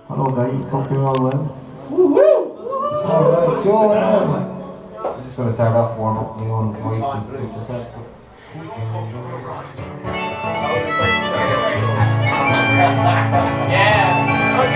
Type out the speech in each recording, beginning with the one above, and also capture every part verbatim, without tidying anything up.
Hello guys, hope you're all well. Woo-woo! Alright, Joel. I'm just going to start off warm up my own voice and stuff like that. Yeah!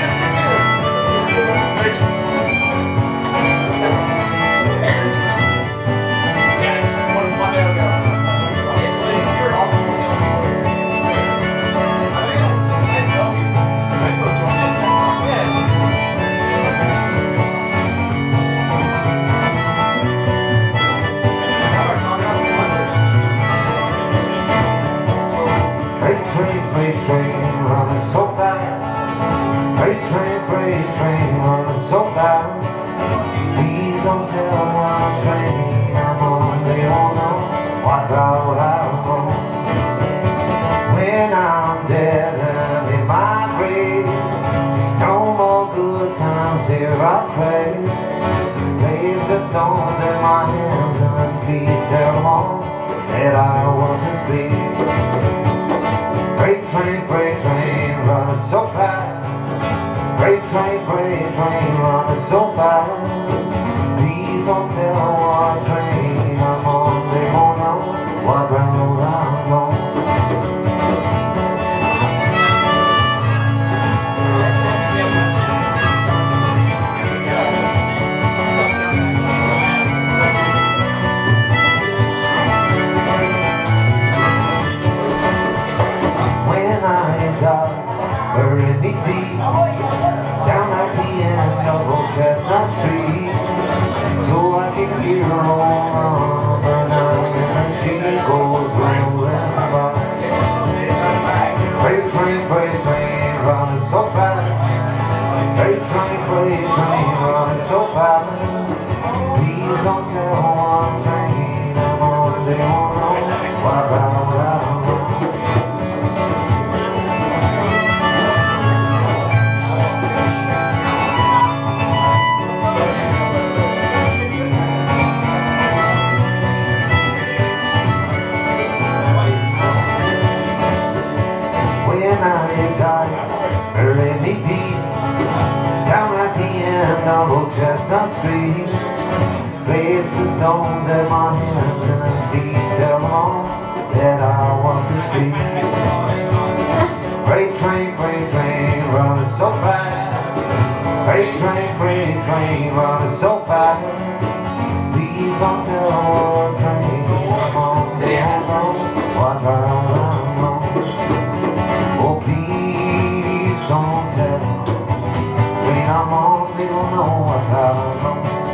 Freight train, freight train, running so fast. Freight train, freight train, running so fast. Please don't tell my train I'm on. They don't know what route I'm on. When I'm dead and in my grave, no more good times here I pray. Place the stones in my hands and feet, tell them all that I was asleep. Freight train, freight train, running so fast. Freight train, freight train, running so fast. Please don't tell what train I'm on. They won't know what route I'm on. When I die, bury me deep down at the end of Old Chestnut Street, so I can hear her roll of the night as she goes rolling by. Freight train, freight train, running so fast. Freight train, freight train, running so fast. Please don't tell what train I'm on. They won't know what route I'm on. When I die, bury me deep down at the end of Old Chestnut Street. Place the stones at my hands and feet, tell them all that I was asleep. Freight train, freight train, running so fast. Freight train, freight train, running so fast. Please don't tell what train I'm on. They don't know what route I'm on. Oh, please don't tell when I'm on, they don't know what I'm on.